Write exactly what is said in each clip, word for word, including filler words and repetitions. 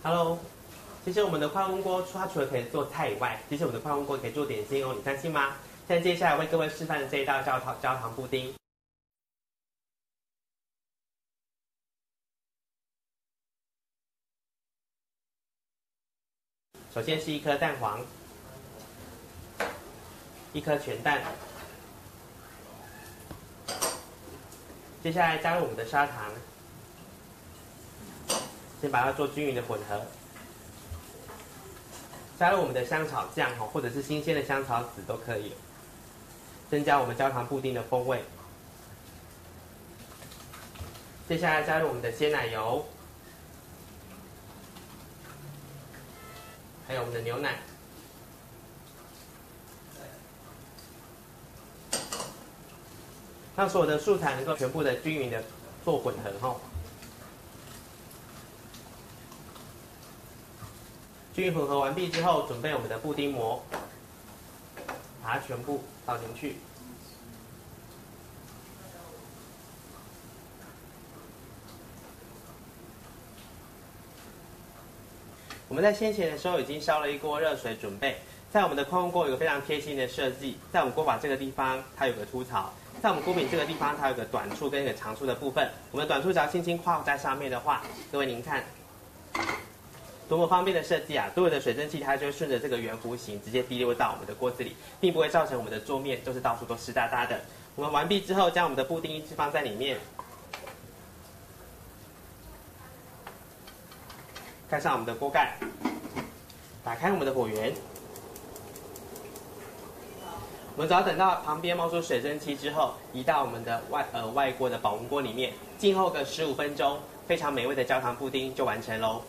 Hello，其实我们的快温锅它除了可以做菜以外，其实我们的快温锅可以做点心哦，你相信吗？现在接下来为各位示范的这一道焦糖焦糖布丁。首先是一颗蛋黄，一颗全蛋，接下来加入我们的砂糖，先把它做均匀的混合。加入我们的香草酱或者是新鲜的香草籽都可以，增加我们焦糖布丁的风味。接下来加入我们的鲜奶油，还有我们的牛奶，让所有的素材能够全部的均匀的做混合后，均匀混合完毕之后，准备我们的布丁膜，把它全部倒进去。我们在先前的时候已经烧了一锅热水准备，在我们的快温锅有个非常贴心的设计，在我们锅把这个地方它有个凸槽，在我们锅柄这个地方它有个短处跟一个长处的部分，我们的短处只要轻轻跨在上面的话，各位您看，多么方便的设计啊！所有的水蒸气它就会顺着这个圆弧形直接滴落到我们的锅子里，并不会造成我们的桌面就是到处都湿哒哒的。我们完毕之后，将我们的布丁一直放在里面。盖上我们的锅盖，打开我们的火源。我们只要等到旁边冒出水蒸气之后，移到我们的外呃外锅的保温锅里面，静候个十五分钟，非常美味的焦糖布丁就完成喽。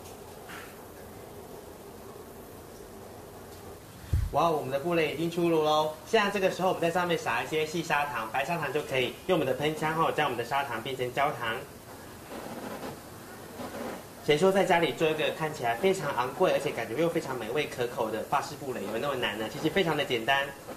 哇，我们的布雷已经出炉喽！现在这个时候，我们在上面撒一些细砂糖、白砂糖就可以，用我们的喷枪后，将我们的砂糖变成焦糖。谁说在家里做一个看起来非常昂贵，而且感觉又非常美味可口的法式布蕾有那么难呢？其实非常的简单。